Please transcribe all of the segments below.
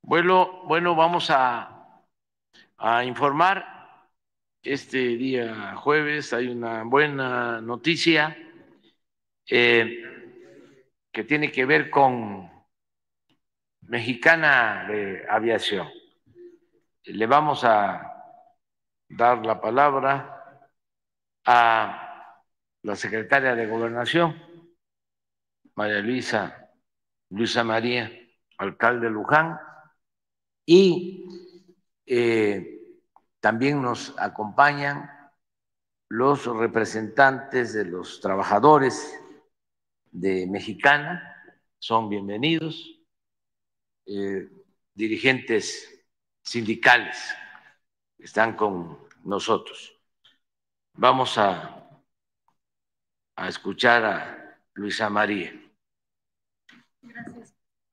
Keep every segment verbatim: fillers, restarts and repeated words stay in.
Bueno, bueno, vamos a, a informar. Este día jueves hay una buena noticia eh, que tiene que ver con Mexicana de Aviación. Le vamos a dar la palabra a la secretaria de Gobernación, María Luisa, Luisa María, alcalde Luján, y eh, también nos acompañan los representantes de los trabajadores de Mexicana, son bienvenidos, eh, dirigentes sindicales están con nosotros. Vamos a, a escuchar a Luisa María. Gracias.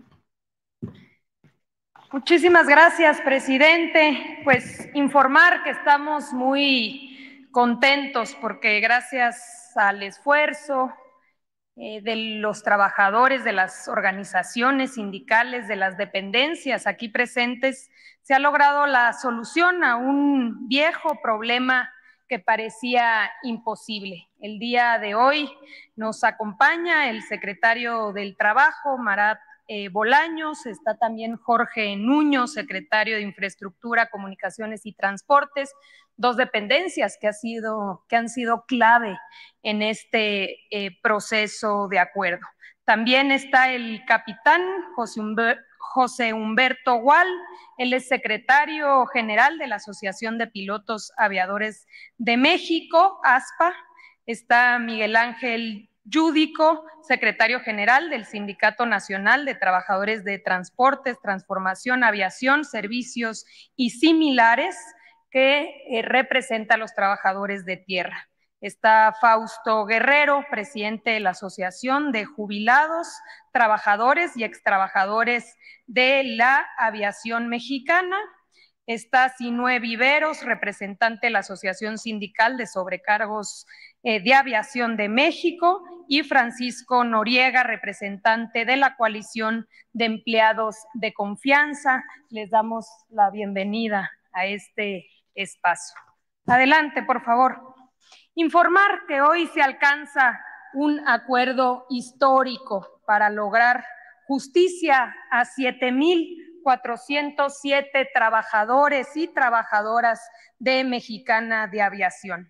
Muchísimas gracias, presidente. Pues informar que estamos muy contentos porque gracias al esfuerzo eh, de los trabajadores, de las organizaciones sindicales, de las dependencias aquí presentes, se ha logrado la solución a un viejo problema que parecía imposible. El día de hoy nos acompaña el secretario del Trabajo, Marat Eh, Bolaños, está también Jorge Nuño, secretario de Infraestructura, Comunicaciones y Transportes, dos dependencias que, ha sido, que han sido clave en este eh, proceso de acuerdo. También está el capitán José, Humber, José Humberto Gual, él es secretario general de la Asociación de Pilotos Aviadores de México, ASPA, está Miguel Ángel Yúdico, secretario general del Sindicato Nacional de Trabajadores de Transportes, Transformación, Aviación, Servicios y similares, que eh, representa a los trabajadores de tierra. Está Fausto Guerrero, presidente de la Asociación de Jubilados, Trabajadores y Extrabajadores de la Aviación Mexicana. Está Sinue Viveros, representante de la Asociación Sindical de Sobrecargos eh, de Aviación de México, y Francisco Noriega, representante de la Coalición de Empleados de Confianza. Les damos la bienvenida a este espacio. Adelante, por favor. Informar que hoy se alcanza un acuerdo histórico para lograr justicia a siete mil cuatrocientos siete trabajadores y trabajadoras de Mexicana de Aviación.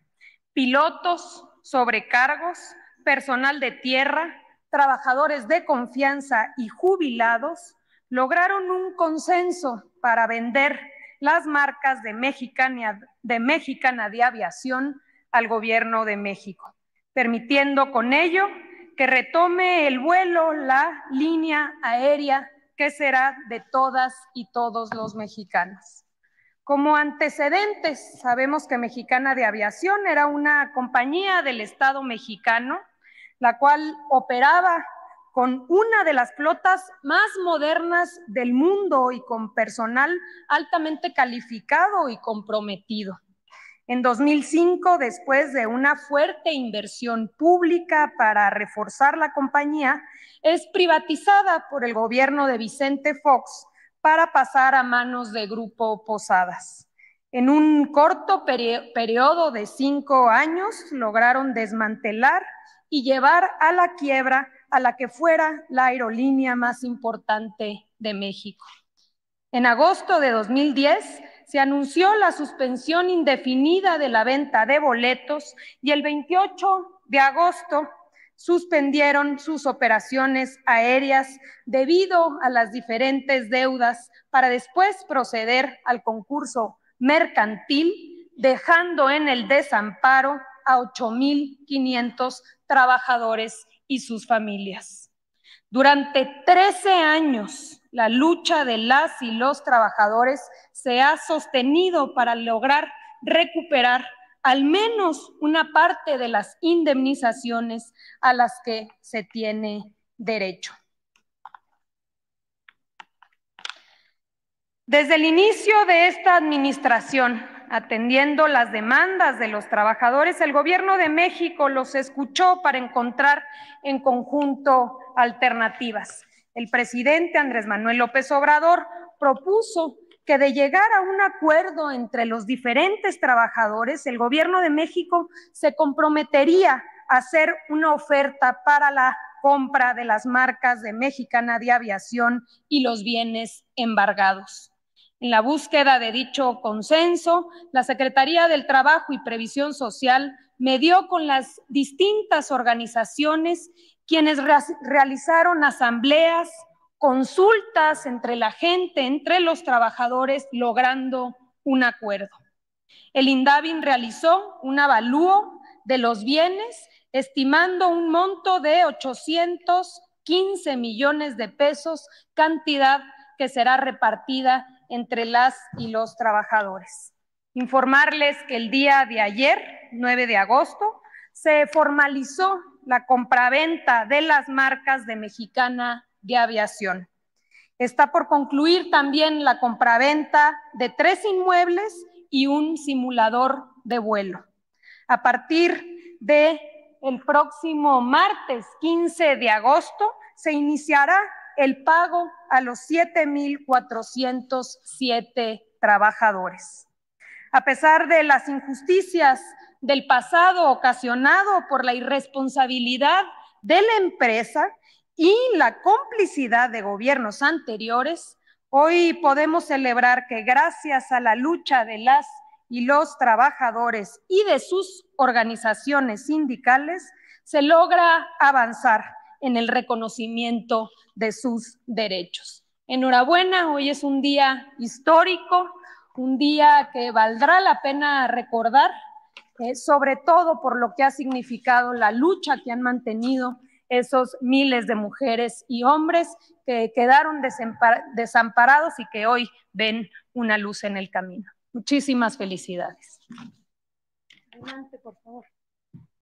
Pilotos, sobrecargos, personal de tierra, trabajadores de confianza y jubilados lograron un consenso para vender las marcas de Mexicana, de Mexicana de Aviación al gobierno de México, permitiendo con ello que retome el vuelo la línea aérea que será de todas y todos los mexicanos. Como antecedentes, sabemos que Mexicana de Aviación era una compañía del Estado mexicano, la cual operaba con una de las flotas más modernas del mundo y con personal altamente calificado y comprometido. En dos mil cinco, después de una fuerte inversión pública para reforzar la compañía, es privatizada por el gobierno de Vicente Fox para pasar a manos de Grupo Posadas. En un corto periodo de cinco años lograron desmantelar y llevar a la quiebra a la que fuera la aerolínea más importante de México. En agosto de dos mil diez se anunció la suspensión indefinida de la venta de boletos y el veintiocho de agosto suspendieron sus operaciones aéreas debido a las diferentes deudas para después proceder al concurso mercantil, dejando en el desamparo a ocho mil quinientos trabajadores y sus familias. Durante trece años, la lucha de las y los trabajadores se ha sostenido para lograr recuperar al menos una parte de las indemnizaciones a las que se tiene derecho. Desde el inicio de esta administración, atendiendo las demandas de los trabajadores, el gobierno de México los escuchó para encontrar en conjunto alternativas. El presidente Andrés Manuel López Obrador propuso que de llegar a un acuerdo entre los diferentes trabajadores, el gobierno de México se comprometería a hacer una oferta para la compra de las marcas de Mexicana de Aviación y los bienes embargados. En la búsqueda de dicho consenso, la Secretaría del Trabajo y Previsión Social medió con las distintas organizaciones quienes re realizaron asambleas, consultas entre la gente, entre los trabajadores, logrando un acuerdo. El INDABIN realizó un avalúo de los bienes, estimando un monto de ochocientos quince millones de pesos, cantidad que será repartida entre las y los trabajadores. Informarles que el día de ayer, nueve de agosto, se formalizó la compraventa de las marcas de Mexicana de Aviación. Está por concluir también la compraventa de tres inmuebles y un simulador de vuelo. A partir del próximo martes quince de agosto se iniciará el pago a los siete mil cuatrocientos siete trabajadores. A pesar de las injusticias del pasado ocasionado por la irresponsabilidad de la empresa y la complicidad de gobiernos anteriores, hoy podemos celebrar que gracias a la lucha de las y los trabajadores y de sus organizaciones sindicales se logra avanzar en el reconocimiento de sus derechos. Enhorabuena, hoy es un día histórico, un día que valdrá la pena recordar, eh, sobre todo por lo que ha significado la lucha que han mantenido esos miles de mujeres y hombres que quedaron desamparados y que hoy ven una luz en el camino. Muchísimas felicidades. Adelante, por favor.